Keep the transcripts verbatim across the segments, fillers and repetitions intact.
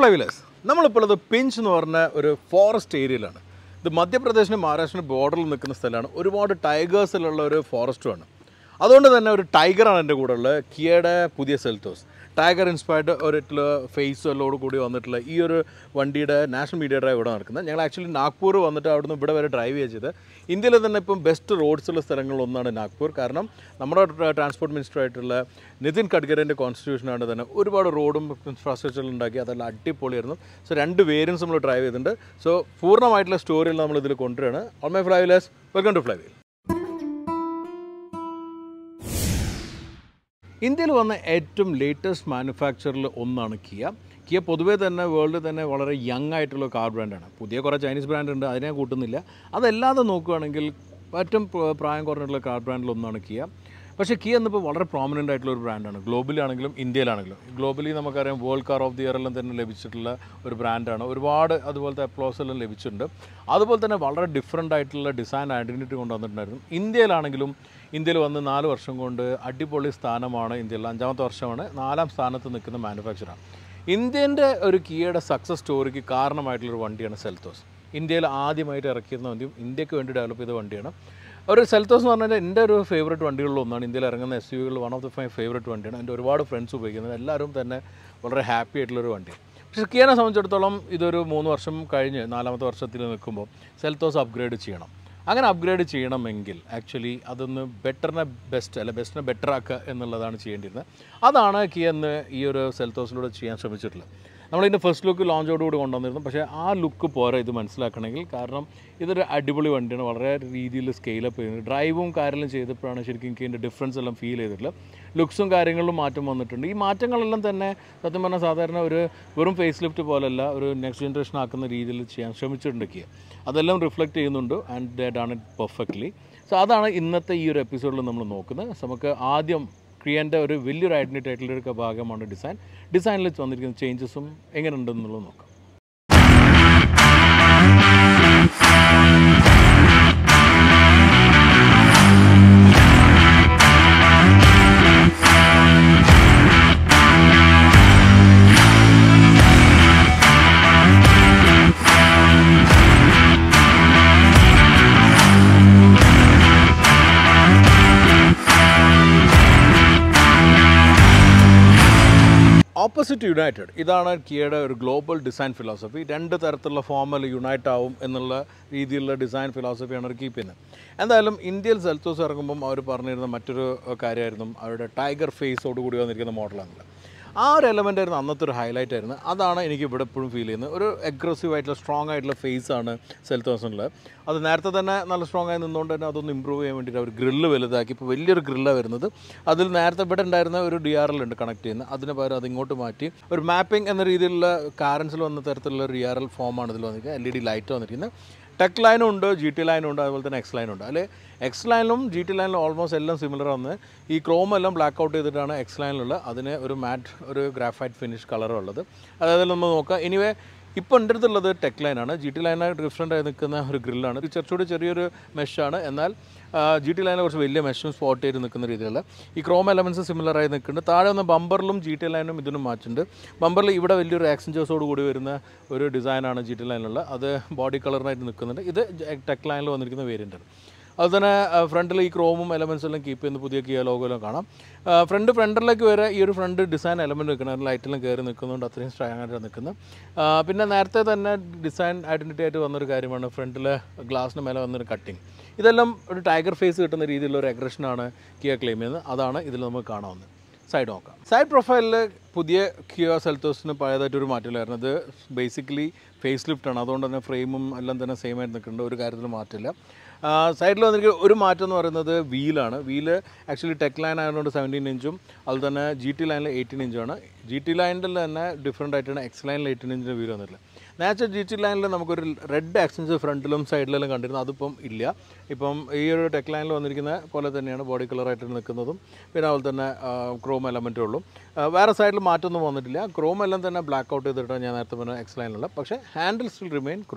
Flywheelers. നമ്മളിപ്പോൾ ഉള്ളത് pinch എന്ന് പറഞ്ഞ ഒരു ഫോറസ്റ്റ് ഏരിയയിലാണ്. ഇത് മധ്യപ്രദേശിനും മഹാരാഷ്ട്രനും ബോർഡറിൽ നിൽക്കുന്ന സ്ഥലമാണ്. ഒരുപാട് ടൈഗേഴ്സിലുള്ള ഒരു ഫോറസ്റ്റുമാണ്. അതുകൊണ്ട് തന്നെ ഒരു ടൈഗറാണ് എൻ്റെ കൂടെ ഉള്ളത്. കിയയുടെ പുതിയ സെൽറ്റോസ് ടൈഗർ ഇൻസ്പയർഡ് ഒരു ഫേസ് എല്ലോട് കൂടി വന്നിട്ടുള്ള ഈ ഒരു വണ്ടിയുടെ നാഷണൽ മീഡിയ ഡ്രൈവ് ഇവിടെ നടക്കുന്നത്. ഞങ്ങൾ ആക്ച്വലി നാഗ്പൂർ വന്നിട്ട് അവിടുന്ന് ഇവിടെ വരെ ഡ്രൈവ് ചെയ്തത്. ഇന്ത്യയിൽ തന്നെ ഇപ്പം ബെസ്റ്റ് റോഡ്സുള്ള സ്ഥലങ്ങളിലൊന്നാണ് നാഗ്പൂർ. കാരണം നമ്മുടെ ട്രാൻസ്പോർട്ട് മിനിസ്റ്റർ ആയിട്ടുള്ള നിതിൻ ഗഡ്കരിൻ്റെ കോൺസ്റ്റിറ്റ്യൂഷനാണ് തന്നെ ഒരുപാട് റോഡും ഇൻഫ്രാസ്ട്രക്ചറും ഉണ്ടാക്കി. അതെല്ലാം അടിപൊളിയായിരുന്നു. സോ രണ്ട് വേരിയൻസ് നമ്മൾ ഡ്രൈവ് ചെയ്തിട്ടുണ്ട്. സോ പൂർണ്ണമായിട്ടുള്ള സ്റ്റോറിയിൽ നമ്മൾ ഇതിൽ കൊണ്ടുവരികയാണ്. All my Flywheelers, welcome to Flywheel. ഇന്ത്യയിൽ വന്ന ഏറ്റവും ലേറ്റസ്റ്റ് മാനുഫാക്ചറിൽ ഒന്നാണ് കിയ. കിയ പൊതുവേ തന്നെ വേൾഡിൽ തന്നെ വളരെ യങ് ആയിട്ടുള്ള കാർ ബ്രാൻഡാണ്. പുതിയ കുറേ ചൈനീസ് ബ്രാൻഡ് ഉണ്ട്, അതിനെ കൂട്ടുന്നില്ല. അതല്ലാതെ നോക്കുകയാണെങ്കിൽ ഏറ്റവും പ്രായം കുറഞ്ഞിട്ടുള്ള കാർ ബ്രാൻഡിൽ ഒന്നാണ് കിയ. പക്ഷേ കിയ എന്നിപ്പോൾ വളരെ പ്രോമിനൻ്റ് ആയിട്ടുള്ള ഒരു ബ്രാൻഡാണ്. ഗ്ലോബലി ആണെങ്കിലും ഇന്ത്യയിലാണെങ്കിലും. ഗ്ലോബലി നമുക്കറിയാം world car of the year എല്ലാം തന്നെ ലഭിച്ചിട്ടുള്ള ഒരു ബ്രാൻഡാണ്. ഒരുപാട് അതുപോലത്തെ അപ്ലോസ് എല്ലാം ലഭിച്ചിട്ടുണ്ട്. അതുപോലെ തന്നെ വളരെ ഡിഫറെൻ്റ് ആയിട്ടുള്ള ഡിസൈൻ ഐഡൻറ്റിറ്റി കൊണ്ടുവന്നിട്ടുണ്ടായിരുന്നു. ഇന്ത്യയിലാണെങ്കിലും ഇന്ത്യയിൽ വന്ന് നാല് വർഷം കൊണ്ട് അടിപൊളി സ്ഥാനമാണ്. ഇന്ത്യയിൽ അഞ്ചാമത്തെ വർഷമാണ്, നാലാം സ്ഥാനത്ത് നിൽക്കുന്ന മാനുഫാക്ചറാണ്. ഇന്ത്യൻ്റെ ഒരു കിയയുടെ സക്സസ് സ്റ്റോറിക്ക് കാരണമായിട്ടുള്ളൊരു വണ്ടിയാണ് സെൽറ്റോസ്. ഇന്ത്യയിൽ ആദ്യമായിട്ട് ഇറക്കിയിരുന്ന വണ്ടിയും ഇന്ത്യക്ക് വേണ്ടി ഡെവലപ്പ് ചെയ്ത വണ്ടിയാണ്. ഒരു സെൽറ്റോസ് എന്ന് പറഞ്ഞാൽ എൻ്റെ ഒരു ഫേവറേറ്റ് വണ്ടികളിൽ ഒന്നാണ്. ഇന്ത്യയിൽ ഇറങ്ങുന്ന എസ് യു വികളിൽ one of the my favourite വണ്ടിയാണ്. എൻ്റെ ഒരുപാട് ഫ്രണ്ട്സ് ഉപയോഗിക്കുന്നത്, എല്ലാവരും തന്നെ വളരെ ഹാപ്പി ആയിട്ടുള്ളൊരു വണ്ടിയാണ്. പക്ഷേ കിയനെ സംബന്ധിച്ചിടത്തോളം ഇതൊരു മൂന്ന് വർഷം കഴിഞ്ഞ് നാലാമത്തെ വർഷത്തിൽ നിൽക്കുമ്പോൾ സെൽറ്റോസ് അപ്ഗ്രേഡ് ചെയ്യണം. അങ്ങനെ അപ്ഗ്രേഡ് ചെയ്യണമെങ്കിൽ ആക്ച്വലി അതൊന്ന് ബെറ്ററിനെ ബെസ്റ്റ് അല്ല ബെസ്റ്റിനെ ബെറ്റർ ആക്കുക എന്നുള്ളതാണ് ചെയ്യേണ്ടിയിരുന്നത്. അതാണ് കിയ എന്ന് ഈ ഒരു സെൽറ്റോസിലൂടെ ചെയ്യാൻ ശ്രമിച്ചിട്ടുള്ളത്. നമ്മളിതിൻ്റെ ഫസ്റ്റ് ലുക്ക് ലോഞ്ചോടുകൂടി കൊണ്ടുവന്നിരുന്നു. പക്ഷേ ആ ലുക്ക് പോരാ ഇത് മനസ്സിലാക്കണമെങ്കിൽ. കാരണം ഇതൊരു അടിപൊളി വണ്ടിയാണ്. വളരെ രീതിയിൽ സ്കെയിലപ്പ് ചെയ്യുന്നത്. ഡ്രൈവും കാര്യങ്ങളും ചെയ്തപ്പോഴാണ് ശരിക്കും എനിക്ക് ഇതിൻ്റെ ഡിഫറൻസ് എല്ലാം ഫീൽ ചെയ്തിട്ടുള്ളത്. ലുക്സും കാര്യങ്ങളിലും മാറ്റം വന്നിട്ടുണ്ട്. ഈ മാറ്റങ്ങളെല്ലാം തന്നെ സത്യം പറഞ്ഞാൽ സാധാരണ ഒരു വെറും ഫേസ് ലിഫ്റ്റ് പോലല്ല, ഒരു നെക്സ്റ്റ് ജനറേഷൻ ആക്കുന്ന രീതിയിൽ ചെയ്യാൻ ശ്രമിച്ചിട്ടുണ്ട് കിയ. അതെല്ലാം റിഫ്ലക്റ്റ് ചെയ്യുന്നുണ്ട്. And they done it perfectly. So അതാണ് ഇന്നത്തെ ഈ ഒരു എപ്പിസോഡിൽ നമ്മൾ നോക്കുന്നത്. നമുക്ക് ആദ്യം കിയൻ്റെ ഒരു വലിയൊരു ഐഡൻറ്റിറ്റി ആയിട്ടുള്ള ഒരു ഭാഗമാണ് ഡിസൈൻ. ഡിസൈനിൽ വന്നിരിക്കുന്ന ചേഞ്ചസും എങ്ങനെയുണ്ടെന്നുള്ളത് നോക്കാം. ഓപ്പോസിറ്റ് യുണൈറ്റഡ്, ഇതാണ് കിയയുടെ ഒരു ഗ്ലോബൽ ഡിസൈൻ ഫിലോസഫി. രണ്ട് തരത്തിലുള്ള ഫോമിൽ യുണൈറ്റ് ആവും എന്നുള്ള രീതിയിലുള്ള ഡിസൈൻ ഫിലോസഫിയാണ് അവർ കീപ്പ് ചെയ്യുന്നത്. എന്തായാലും ഇന്ത്യയിൽ സെൽറ്റോസ് ഇറങ്ങുമ്പോൾ അവർ പറഞ്ഞിരുന്ന മറ്റൊരു കാര്യമായിരുന്നു അവരുടെ ടൈഗർ ഫേസോട് കൂടി വന്നിരിക്കുന്ന മോഡലാണല്ലോ. ആ ഒരു എലമെൻ്റ് ആയിരുന്നു അന്നത്തെ ഒരു ഹൈലൈറ്റ് ആയിരുന്നു. അതാണ് എനിക്ക് ഇവിടെ എപ്പോഴും ഫീൽ ചെയ്യുന്നത്. ഒരു അഗ്രസീവ് ആയിട്ടുള്ള സ്ട്രോങ് ആയിട്ടുള്ള ഫേസാണ് സെൽറ്റോസിനുള്ളത്. അത് നേരത്തെ തന്നെ നല്ല സ്ട്രോങ് ആയി നിന്നുകൊണ്ട് തന്നെ അതൊന്ന് ഇമ്പ്രൂവ് ചെയ്യാൻ വേണ്ടിയിട്ട് അവർ ഗ്രില്ല് വലുതാക്കി. ഇപ്പോൾ വലിയൊരു ഗ്രില്ലാണ് വരുന്നത്. അതിൽ നേരത്തെ ഇവിടെ ഉണ്ടായിരുന്ന ഒരു ഡി ആർ എൽ ഉണ്ട് കണക്ട് ചെയ്യുന്നത്. അതിന് പകരം അതിങ്ങോട്ട് മാറ്റി ഒരു മാപ്പിംഗ് എന്ന രീതിയിലുള്ള കാരൻസിൽ വന്ന തരത്തിലുള്ള ഡി ആർ എൽ ഫോമാണ് ഇതിൽ വന്നിരിക്കുന്നത്. എൽ ഇ ഡി ലൈറ്റ് വന്നിരിക്കുന്നത്. ടെക് ലൈനും ഉണ്ട്, ജി ടി ലൈനും ഉണ്ട്, അതുപോലെ തന്നെ എക്സ് ലൈനും ഉണ്ട്. അതിൽ എക്സ് ലൈനിലും ജി ടി ലൈനിലും ഓൾമോസ്റ്റ് എല്ലാം സിമിലർ ആണ്. ഈ ക്രോം എല്ലാം ബ്ലാക്ക് ഔട്ട് ചെയ്തിട്ടാണ് എക്സ് ലൈനിലുള്ളത്. അതിന് ഒരു മാറ്റ് ഒരു ഗ്രാഫൈറ്റ് ഫിനിഷ് കളറും ഉള്ളത്. അതായത് നമ്മൾ നോക്കാം. എനിവേ ഇപ്പോൾ എൻ്റെ അടുത്തുള്ളത് ടെക് ലൈനാണ്. ജി ടി ലൈനായിട്ട് ഡിഫറെൻ്റ് ആയി നിൽക്കുന്ന ഒരു ഗ്രില്ലാണ്. ഇത് കുറച്ചുകൂടി ചെറിയൊരു മെഷാണ്. എന്നാൽ ജി ടി ലൈനിൽ കുറച്ച് വലിയ മെഷും സ്പോട്ട് ചെയ്ത് നിൽക്കുന്ന രീതിയിലുള്ള ഈ ക്രോം എലമെൻറ്റ്സ് സിമിലറായി നിൽക്കുന്നുണ്ട്. താഴെ വന്ന ബമ്പറിലും ജി ടി ലൈനും ഇതിനും മാറ്റുണ്ട്. ബമ്പറിൽ ഇവിടെ വലിയൊരു ആക്സഞ്ചേഴ്സോട് കൂടി വരുന്ന ഒരു ഡിസൈനാണ് ജി ടി ലൈനിലുള്ള. അത് ബോഡി കളറിനായിട്ട് നിൽക്കുന്നുണ്ട്. ഇത് ടെക് ലൈനിൽ വന്നിരിക്കുന്ന വേരിയൻ്റാണ്. അതുതന്നെ ഫ്രണ്ടിൽ ഈ ക്രോമും എലമെൻറ്റ്സ് എല്ലാം കീപ്പ് ചെയ്യുന്ന പുതിയ കിയ ലോഗോ എല്ലാം കാണാം. ഫ്രണ്ട് ഫ്രണ്ടിലേക്ക് വരെ ഈ ഒരു ഫ്രണ്ട് ഡിസൈൻ എലമെൻറ്റ് നിൽക്കുന്നത് ലൈറ്റെല്ലാം കയറി നിൽക്കുന്നുണ്ട്. അത്രയും സ്ട്രോങ് ആയിട്ട് നിൽക്കുന്നത്. പിന്നെ നേരത്തെ തന്നെ ഡിസൈൻ ഐഡൻറ്റിറ്റി ആയിട്ട് വന്നൊരു കാര്യമാണ് ഫ്രണ്ടിലെ ഗ്ലാസിന് മേലെ വന്നൊരു കട്ടിങ്. ഇതെല്ലാം ഒരു ടൈഗർ ഫേസ് കിട്ടുന്ന രീതിയിലുള്ള ഒരു അഗ്രഷനാണ് കിയ ക്ലെയിം ചെയ്യുന്നത്. അതാണ് ഇതിൽ നമുക്ക് കാണാവുന്നത്. സൈഡ് നോക്കാം. സൈഡ് പ്രൊഫൈലിൽ പുതിയ കിയ സെൽറ്റോസിന് പഴയതായിട്ടൊരു മാറ്റമില്ലായിരുന്നു. ഇത് ബേസിക്കലി ഫേസ് ലിഫ്റ്റാണ്. അതുകൊണ്ട് തന്നെ ഫ്രെയിമും എല്ലാം തന്നെ സെയിം ആയിട്ട് നിൽക്കുന്നുണ്ട്. ഒരു കാര്യത്തിൽ മാറ്റില്ല. സൈഡിൽ വന്നിരിക്കുന്ന ഒരു മാറ്റം എന്ന് പറയുന്നത് വീലാണ്. വീല് ആക്ച്വലി ടെക് ലൈൻ ആയതുകൊണ്ട് സെവൻറ്റീൻ ഇഞ്ചും അതുപോലെ തന്നെ ജി ടി ലൈനിൽ എയ്റ്റീൻ ഇഞ്ചുമാണ്. ജി ടി ലൈനിൽ തന്നെ ഡിഫറെൻ്റ് ആയിട്ടാണ് എക്സ് ലൈനിൽ എയ്റ്റീൻ ഇഞ്ചിൻ്റെ വീല് വന്നിട്ടില്ല. നേരത്തെ ജി ടി ലൈനിൽ നമുക്കൊരു റെഡ് ആക്സൻസ് ഫ്രണ്ടിലും സൈഡിലെല്ലാം കണ്ടിരുന്നു. അതിപ്പം ഇല്ല. ഇപ്പം ഈ ഒരു ടെക് ലൈനിൽ വന്നിരിക്കുന്ന പോലെ തന്നെയാണ് ബോഡി കളറായിട്ട് നിൽക്കുന്നതും. പിന്നെ അതുപോലെ തന്നെ ക്രോം എലമെൻറ്റേ ഉള്ളൂ. വേറെ സൈഡിൽ മാറ്റമൊന്നും വന്നിട്ടില്ല. ക്രോം എല്ലാം തന്നെ ബ്ലാക്ക് ഔട്ട് ചെയ്തിട്ടാണ് ഞാൻ നേരത്തെ പറഞ്ഞ എക്സ് ലൈനിലുള്ള. പക്ഷേ ഹാൻഡിൽ സ്റ്റിൽ റിമെയിൻ ക്രോം.